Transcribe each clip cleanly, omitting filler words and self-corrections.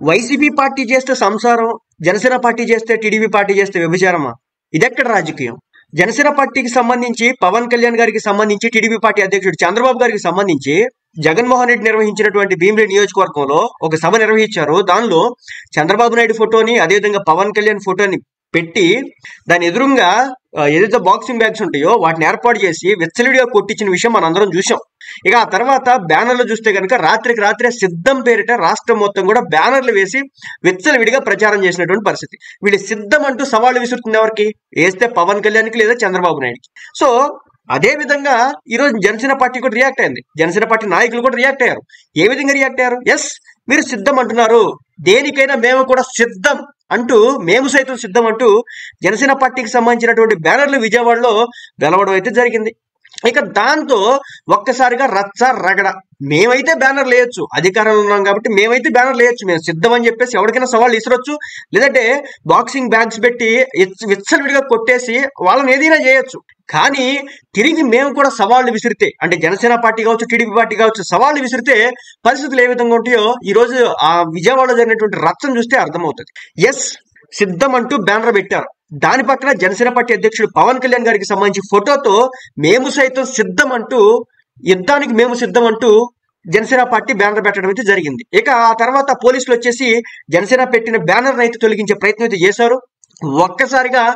YCP party చేస్తే సంసారం, Janasena party చేస్తే టీడీపీ పార్టీ చేస్తే వ్యభిచారమా? ఇదెక్కడ రాజకీయం? జనసేన పార్టీకి సంబంధించి పవన్ కళ్యాణ్ గారికి సంబంధించి టీడీపీ పార్టీ అధ్యక్షుడు చంద్రబాబు గారికి సంబంధించి జగన్మోహన్ రెడ్డి నిర్వహించినటువంటి భీమిలి నియోజకవర్గంలో ఒక సభ నిర్వహించారు. దానిలో చంద్రబాబు నాయుడు ఫోటోని, అదేవిధంగా పవన్ కళ్యాణ్ ఫోటోని పెట్టి దాని ఎదురుగా ఏదైతే బాక్సింగ్ బ్యాగ్స్ ఉంటాయో వాటిని ఏర్పాటు చేసి విచ్చలవిడిగా కొట్టించిన విషయం మనందరం చూసాం. ఇక ఆ తర్వాత బ్యానర్లు చూస్తే కనుక రాత్రికి రాత్రే సిద్ధం పేరిట రాష్ట్రం మొత్తం కూడా బ్యానర్లు వేసి విచ్చలవిడిగా ప్రచారం చేసినటువంటి పరిస్థితి. వీళ్ళు సిద్ధం అంటూ సవాళ్లు విసురుతుంది ఎవరికి? వేస్తే పవన్ కళ్యాణ్కి లేదా చంద్రబాబు నాయుడుకి. సో అదే విధంగా ఈరోజు జనసేన పార్టీ కూడా రియాక్ట్ అయింది. జనసేన పార్టీ నాయకులు కూడా రియాక్ట్ అయ్యారు. ఏ విధంగా రియాక్ట్ అయ్యారు? ఎస్, మీరు సిద్ధం అంటున్నారు, దేనికైనా మేము కూడా సిద్ధం అంటూ, మేము సైతం సిద్ధం అంటూ జనసేన పార్టీకి సంబంధించినటువంటి బ్యానర్లు విజయవాడలో వెలవడం అయితే జరిగింది. ఇక దాంతో ఒక్కసారిగా రచ్చ రగడ. మేమైతే బ్యానర్ లేయొచ్చు, అధికారంలో ఉన్నాం కాబట్టి మేమైతే బ్యానర్ లేయొచ్చు, మేము సిద్ధం అని చెప్పేసి ఎవరికైనా సవాళ్ళు ఇసరొచ్చు, లేదంటే బాక్సింగ్ బ్యాగ్స్ పెట్టి విచ్చలవిడిగా కొట్టేసి వాళ్ళని ఏదైనా చేయొచ్చు. కానీ తిరిగి మేము కూడా సవాళ్లు విసిరితే, అంటే జనసేన పార్టీ కావచ్చు, టీడీపీ పార్టీ కావచ్చు, సవాళ్లు విసిరితే పరిస్థితులు ఏ విధంగా ఉంటాయో ఈరోజు ఆ విజయవాడలో జరిగినటువంటి రచ్చను చూస్తే అర్థమవుతుంది. ఎస్, సిద్ధం అంటూ బ్యానర్ పెట్టారు. దాని పక్కన జనసేన పార్టీ అధ్యక్షుడు పవన్ కళ్యాణ్ గారికి సంబంధించి ఫోటోతో మేము సైతం సిద్ధం అంటూ, యుద్ధానికి మేము సిద్ధం అంటూ జనసేన పార్టీ బ్యానర్ పెట్టడం అయితే జరిగింది. ఇక ఆ తర్వాత పోలీసులు వచ్చేసి జనసేన పెట్టిన బ్యానర్ అయితే తొలగించే ప్రయత్నం అయితే చేశారు. ఒక్కసారిగా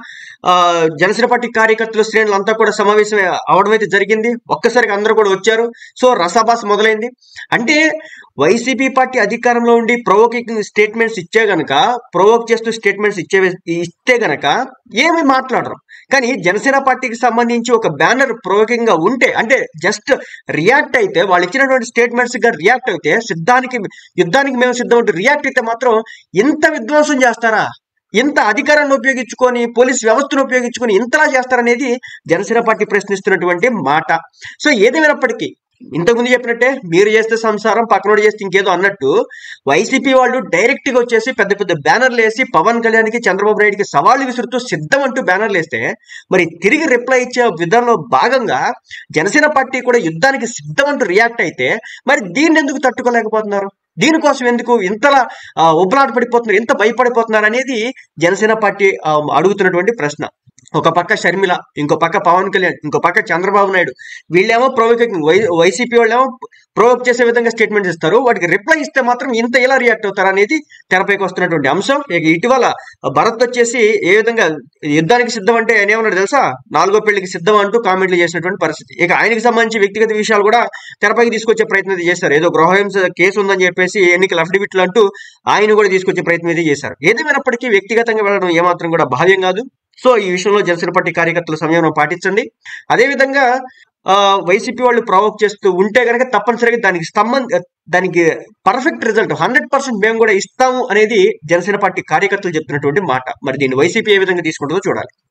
జనసేన పార్టీ కార్యకర్తలు, శ్రేణులు అంతా కూడా సమావేశం అవడం అయితే జరిగింది. ఒక్కసారిగా అందరూ కూడా వచ్చారు. సో రసాభాస మొదలైంది. అంటే వైసీపీ పార్టీ అధికారంలో ఉండి ప్రొవోకింగ్ స్టేట్మెంట్స్ ప్రొవోక్ చేస్తూ స్టేట్మెంట్స్ ఇస్తే గనక ఏమీ మాట్లాడరు. కానీ జనసేన పార్టీకి సంబంధించి ఒక బ్యానర్ ప్రొవోకింగ్ గా ఉంటే, అంటే జస్ట్ రియాక్ట్ అయితే, వాళ్ళు ఇచ్చినటువంటి స్టేట్మెంట్స్ గా రియాక్ట్ అయితే, యుద్ధానికి మేము సిద్ధం అంటూ రియాక్ట్ అయితే మాత్రం ఇంత విధ్వంసం చేస్తారా? ఇంత అధికారాన్ని ఉపయోగించుకొని, పోలీస్ వ్యవస్థను ఉపయోగించుకొని ఇంతలా చేస్తారనేది జనసేన పార్టీ ప్రశ్నిస్తున్నటువంటి మాట. సో ఏదేమైనప్పటికీ ఇంతకుముందు చెప్పినట్టే, మీరు చేస్తే సంసారం, పక్కనోడు చేస్తే ఇంకేదో అన్నట్టు వైసీపీ వాళ్ళు డైరెక్ట్ గా వచ్చేసి పెద్ద పెద్ద బ్యానర్లు వేసి పవన్ కళ్యాణ్కి, చంద్రబాబు నాయుడుకి సవాళ్లు విసురుతూ సిద్ధం అంటూ బ్యానర్లు వేస్తే, మరి తిరిగి రిప్లై ఇచ్చే విధానంలో భాగంగా జనసేన పార్టీ కూడా యుద్ధానికి సిద్ధం అంటూ రియాక్ట్ అయితే, మరి దీన్ని ఎందుకు తట్టుకోలేకపోతున్నారు? దీనికోసం ఎందుకు ఇంతలా ఉబ్బలాట పడిపోతున్నారు, ఎంత భయపడిపోతున్నారు అనేది జనసేన పార్టీ అడుగుతున్నటువంటి ప్రశ్న. ఒక పక్క షర్మిల, ఇంకో పక్క పవన్ కళ్యాణ్, ఇంకో పక్క చంద్రబాబు నాయుడు, వీళ్ళేమో ప్రొవోకింగ్, వైసీపీ వాళ్ళేమో ప్రొవోక్ చేసే విధంగా స్టేట్మెంట్స్ ఇస్తారు. వాటికి రిప్లై ఇస్తే మాత్రం ఇంత ఎలా రియాక్ట్ అవుతారు అనేది తెరపైకి వస్తున్నటువంటి అంశం. ఇటీవల భరత్ వచ్చేసి ఏ విధంగా యుద్ధానికి సిద్ధం అంటే ఆయన ఏమన్నాడు తెలుసా? 4వ పెళ్లికి సిద్ధం అంటూ కామెంట్లు చేసినటువంటి పరిస్థితి. ఇక ఆయనకి సంబంధించి వ్యక్తిగత విషయాలు కూడా తెరపైకి తీసుకొచ్చే ప్రయత్నం చేశారు. ఏదో గృహహింస కేసు ఉందని చెప్పేసి ఎన్నికల అఫిడవిట్లు అంటూ ఆయన కూడా తీసుకొచ్చే ప్రయత్నం అయితే చేశారు. ఏదేమైనప్పటికీ వ్యక్తిగతంగా వెళ్ళడం ఏమాత్రం కూడా భావ్యం కాదు. సో ఈ విషయంలో జనసేన పార్టీ కార్యకర్తలు సంయమనం పాటించండి. అదేవిధంగా వైసీపీ వాళ్ళు ప్రొవోక్ చేస్తూ ఉంటే కనుక తప్పనిసరిగా దానికి పర్ఫెక్ట్ రిజల్ట్ 100% మేము కూడా ఇస్తాము అనేది జనసేన పార్టీ కార్యకర్తలు చెప్తున్నటువంటి మాట. మరి దీన్ని వైసీపీ ఏ విధంగా తీసుకుంటుందో చూడాలి.